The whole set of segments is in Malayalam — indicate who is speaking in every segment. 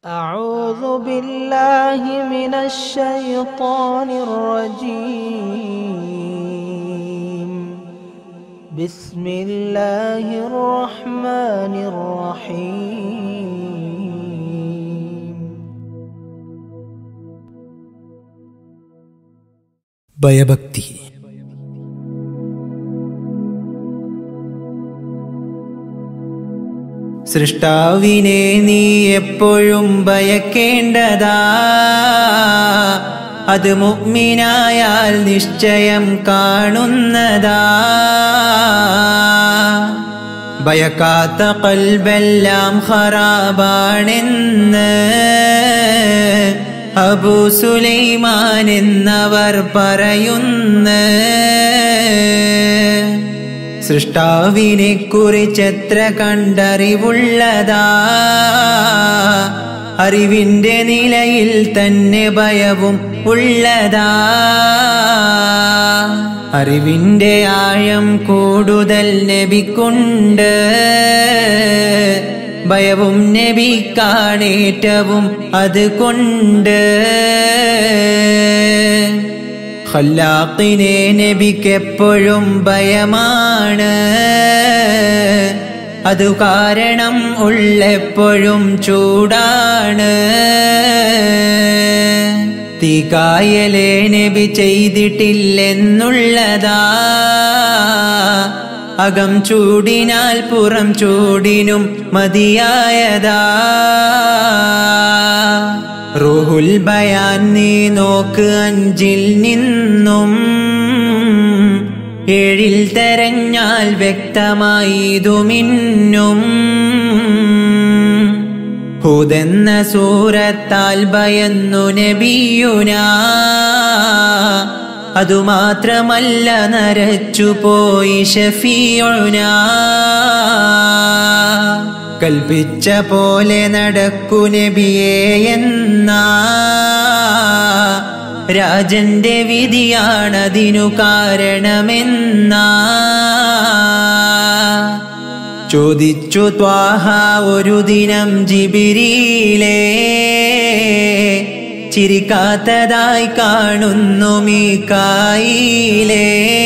Speaker 1: أعوذ بالله من الشيطان الرجيم بسم الله الرحمن الرحيم
Speaker 2: ഭയഭക്തി. സൃഷ്ടാവിനെ നീ എപ്പോഴും ഭയക്കേണ്ടതാ, അത് മുഅ്മിനായാൽ നിശ്ചയം കാണുന്നതാ. ഭയക്കാത്ത ഖൽബെല്ലാം ഖറാബാണെന്ന് അബൂ സുലൈമാൻ എന്നവർ പറയുന്നു. സൃഷ്ടാവിനെ കുറിച്ചെത്ര കണ്ടറിവുള്ളതാ, അറിവിന്റെ നിലയിൽ തന്നെ ഭയവും ഉള്ളതാ. അറിവിന്റെ ആഴം കൂടുതൽ നബിക്കുണ്ട്, ഭയവും നബിക്കാണേറ്റവും അതുകൊണ്ട്. ഖല്ലാഖിനെ നബിക്കെപ്പോഴും ഭയമാണ്, അതു കാരണം ഉള്ളെപ്പോഴും ചൂടാണ്. തീകായലേ നബി ചെയ്തിട്ടില്ലെന്നുള്ളതാ, അകം ചൂടിനാൽ പുറം ചൂടിനും മതിയായതാ. റൂഹുൽ ബയാൻ നീ നോക്ക്, 5-ൽ നിന്നും 7-ൽ തെരഞ്ഞാൽ വ്യക്തമായി ഇതുമിന്നും. ഹൂദെന്ന സൂറത്താൽ ഭയന്നു നബിയുനാ, അതുമാത്രമല്ല നരച്ചുപോയി ഷഫീഉനാ. കൽപ്പിച്ച പോലെ നടക്കു നബിയേ എന്ന രാജന്റെ വിധിയാണതിനു കാരണമെന്ന. ചോദിച്ചു ത്വാഹ ഒരു ദിനം ജിബ്രീലേ, ചിരിക്കാത്തതായി കാണുന്നു മീകായീലേ.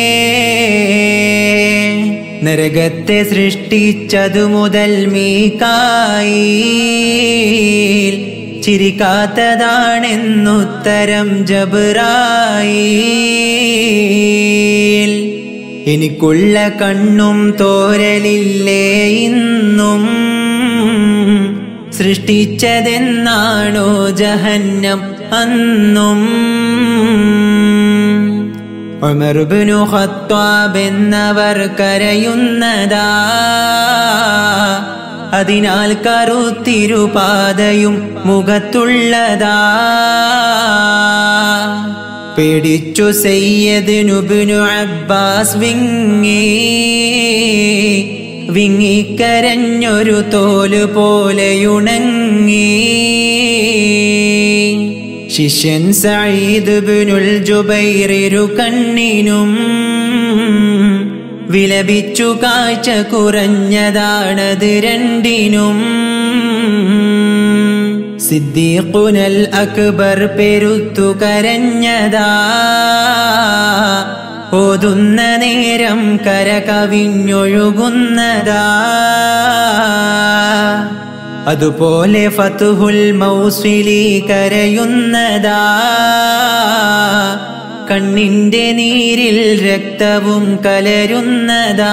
Speaker 2: നരകത്തെ സൃഷ്ടിച്ചതു മുതൽ മീകായീൽ, ചിരിക്കാത്തതാണെന്നുത്തരം ജബ്രായീൽ. എനിക്കുള്ള കണ്ണും തോരലില്ലേ ഇന്നും, സൃഷ്ടിച്ചതെന്നാണോ ജഹന്നം അന്നും. ഉമർ ഇബ്നു ഖത്താബ് എന്നവർ കരയുന്നതാ, അതിനാൽ കറുത്തിരുപാതയും മുഖത്തുള്ളതാ. പേടിച്ചു സയ്യിദ്ന ഇബ്നു അബ്ബാസ് വിങ്ങിക്കരഞ്ഞൊരു തോല് പോലെയുണങ്ങി. ശിഷ്യൻ സഈദ് ഇബ്നുൽ ജുബൈർ ഇരു കണ്ണിനും വിലപിച്ചു, കാഴ്ച കുറഞ്ഞതാണത് രണ്ടിനും. സിദ്ദീഖുനൽ അക്ബർ പെരുത്തു കരഞ്ഞതാ, ഓതുന്ന നേരം കര കവിഞ്ഞൊഴുകുന്നതാ. അതുപോലെ ഫത്ഹുൽ മൗസിലി കരയുന്നതാ, കണ്ണിന്റെ നീരിൽ രക്തവും കലരുന്നതാ.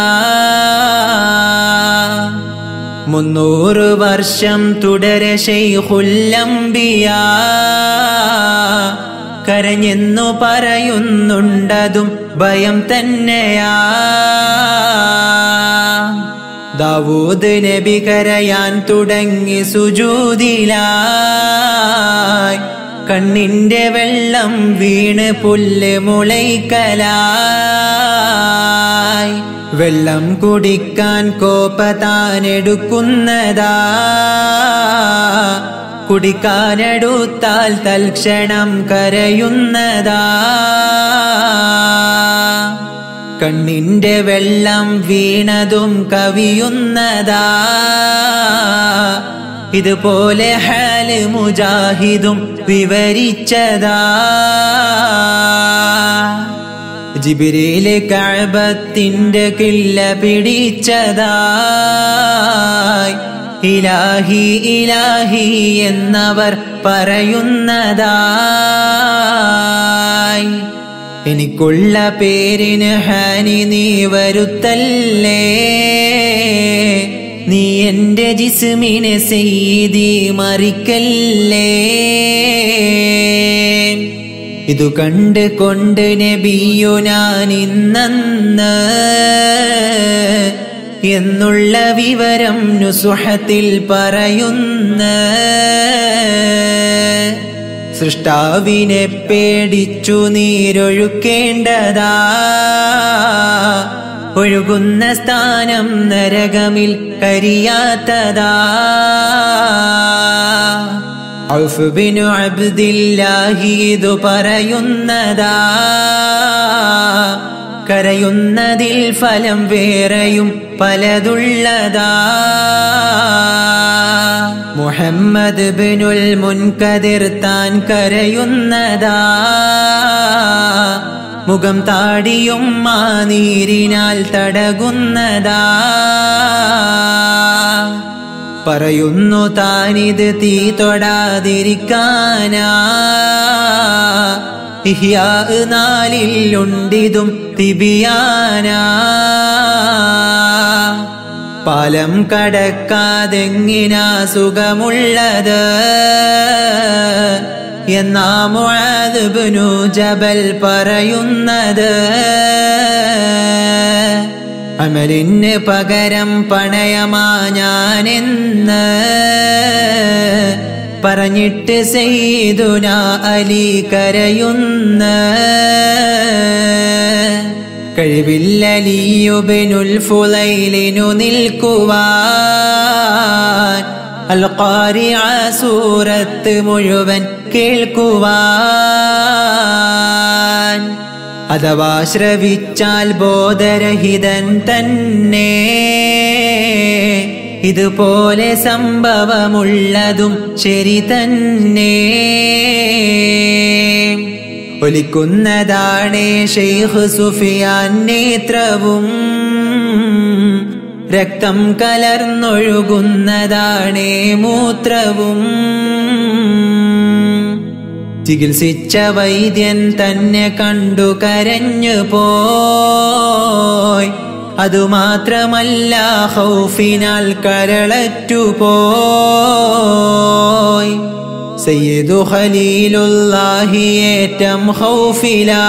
Speaker 2: 300 വർഷം തുടരെ ശൈഖുൽ അംബിയാ, കരഞ്ഞെന്നു പറയുന്നുണ്ടതും ഭയം തന്നെയാ. ദാവൂദ് നബി കരയാൻ തുടങ്ങി സുജൂദിലായി, കണ്ണിന്റെ വെള്ളം വീണ് പുല്ല് മുളയ്ക്കലായി. വെള്ളം കുടിക്കാൻ കോപ്പ താനെടുക്കുന്നതാ, കുടിക്കാനെടുത്താൽ തൽക്ഷണം കരയുന്നതാ. കണ്ണിന്റെ വെള്ളം വീണതും കവിയുന്നതാ, ഇതുപോലെ ഹാല് മുജാഹിദും വിവരിച്ചതാ. ജിബ്രീല് കഅബത്തിന്റെ കില്ല പിടിച്ചതായി ഇലാഹി ഇലാഹി എന്നവർ പറയുന്നതായി. എനിക്കുള്ള പേരിന് ഹാനി നീ വരുത്തല്ലേ, നീ എന്റെ ജിസ്മിനെ സയ്യിദി മറിക്കല്ലേ. ഇതു കണ്ട് കൊണ്ട് നബിയുനാൻ ഇന്നന്ന് എന്നുള്ള വിവരം നുസുഹത്തിൽ പറയുന്ന. സൃഷ്ടാവിനെ പേടിച്ചു നീരൊഴുക്കേണ്ടതാ, ഒഴുകുന്ന സ്ഥാനം നരകമിൽ കരിയാത്തതാ. ഔഫ് ബിനു അബ്ദില്ലാഹി ഇതു പറയുന്നതാ, കരയുന്നതിൽ ഫലം വേറെയും പലതുള്ളതാ. മുഹമ്മദ് ബിനുൽ മുൻകദിർ താൻ കരയുന്നതാ, മുഖം താടിയും ആ നീരിനാൽ തടകുന്നതാ. പറയുന്നു താനിത് തീ തൊടാതിരിക്കാനാ, ഇഹ്യാ 4 ഉണ്ടിതും തിബിയാനാ. പാലം കടക്കാതെങ്ങിനാ സുഖമുള്ളത് എന്നാ മുആദ് ഇബ്നു ജബൽ പറയുന്നത്. അമലിന് പകരം പണയമാ ഞാനെന്ന് പറഞ്ഞിട്ട് സയ്യിദുനാ അലി കരയുന്ന. കഴിവില്ല അലിയുബ്നുൽ ഫുളൈലിനു നിൽക്കുവാൻ, അൽ ഖാരിഅ സൂറത്ത് മുഴുവൻ കേൾക്കുവാൻ. അഥവാ ശ്രവിച്ചാൽ ബോധരഹിതൻ തന്നെ, ഇതുപോലെ സംഭവമുള്ളതും ശരി തന്നെ. ഒലിക്കുന്നതാണേ ശൈഖ് സുഫിയാൻ നേത്രവും, രക്തം കലർന്നൊഴുകുന്നതാണേ മൂത്രവും. ചികിത്സിച്ച വൈദ്യൻ തന്നെ കണ്ടു കരഞ്ഞു പോയി, അതുമാത്രമല്ല ഖൗഫിനാൽ കരളറ്റുപോയി. സയ്യിദു ഖലീലുല്ലാഹി ഏറ്റം ഖൗഫിലാ,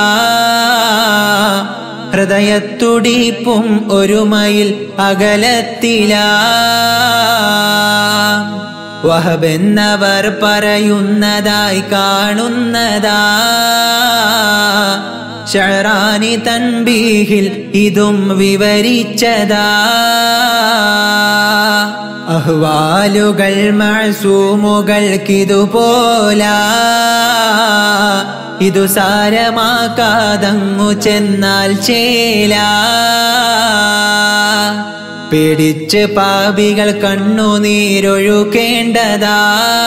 Speaker 2: ഹൃദയത്തുടിപ്പും ഒരു മൈൽ അകലത്തിലാ. വഹബ് എന്നവർ പറയുന്നതായി കാണുന്നതാ, ശഅറാനി തൻബീഹിൽ ഇതും വിവരിച്ചതാ. അഹ്വാലുകൾ മഅസൂമുകൾക്കിതുപോലാ, ഇതു സാരമാക്കാതങ്ങു ചെന്നാൽ ചേലാ. പേടിച്ച് പാപികൾ കണ്ണുനീരൊഴുക്കേണ്ടതാ,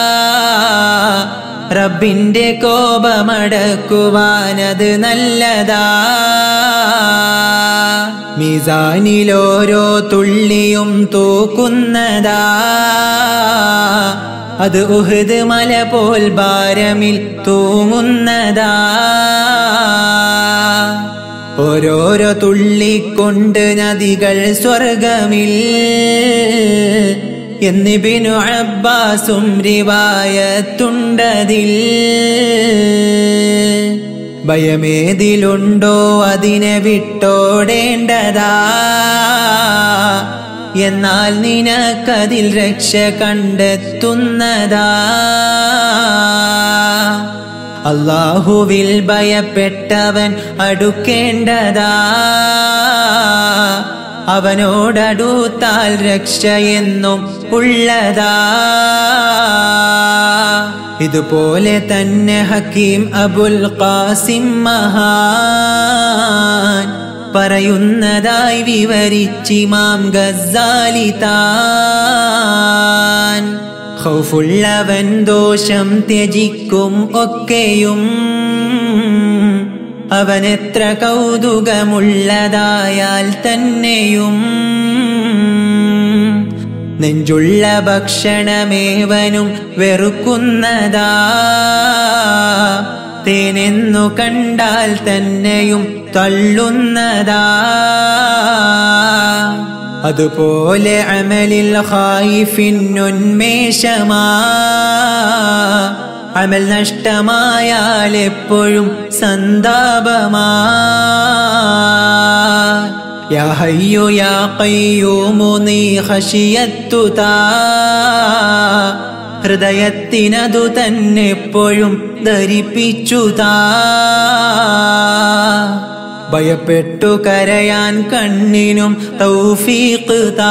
Speaker 2: റബ്ബിന്റെ കോപമടക്കുവാനത് നല്ലതാ. മീസാനിലോരോ തുള്ളിയും തൂക്കുന്നതാ, അത് ഉഹദ് മല പോൽ ഭാരമിൽ തൂങ്ങുന്നതാ. ഓരോരോ തുള്ളിക്കൊണ്ട് നദികൾ സ്വർഗമിൽ എന്നിബ്നു അബ്ബാസും റിവായത്തുണ്ടതിൽ. ഭയമേതിലുണ്ടോ അതിനെ വിട്ടോടേണ്ടതാ, എന്നാൽ നിനക്കതിൽ രക്ഷ കണ്ടെത്തുന്നതാ. അല്ലാഹുവിൽ ഭയപ്പെട്ടവൻ അടുക്കേണ്ടതാ, അവനോടടുത്താൽ രക്ഷയെന്നും ഉള്ളതാ. ഇതുപോലെ തന്നെ ഹക്കീം അബുൽ ഖാസിം മഹാൻ പറയുന്നതായി വിവരിച്ചിമാം ഗസ്സാലി താൻ. ഖൗഫുള്ളവൻ ദോഷം ത്യജിക്കും ഒക്കെയും അവനെത്ര കൗതുകമുള്ളതായാൽ തന്നെയും നെഞ്ചുള്ള ഭക്ഷണമേവനും വെറുക്കുന്നതാ തേനെന്നു കണ്ടാൽ തന്നെയും തള്ളുന്നതാ അതുപോലെ അമലിൽ ഖായിഫിനുന്മേഷമാ അമൽ നഷ്ടമായാൽ എപ്പോഴും സന്താപമാ യാ ഹയ്യു യാ ഖയ്യൂമു നീ ഖശിയത്തു താ ഹൃദയത്തിനതു തന്നെപ്പോഴും ധരിപ്പിച്ചു താ ഭയപ്പെട്ടു കരയാൻ കണ്ണിനും തൗഫീഖ് താ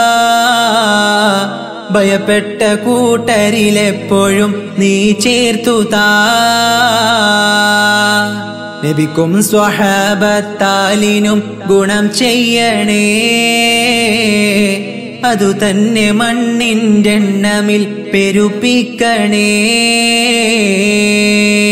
Speaker 2: ഭയപ്പെട്ട കൂട്ടരിലെപ്പോഴും നീ ചേർത്തു താ നബിക്കും സ്വഹാബത്താലിനും ഗുണം ചെയ്യണേ അതു തന്നെ മണ്ണിൻ്റെ എണ്ണമിൽ പെരുപ്പിക്കണേ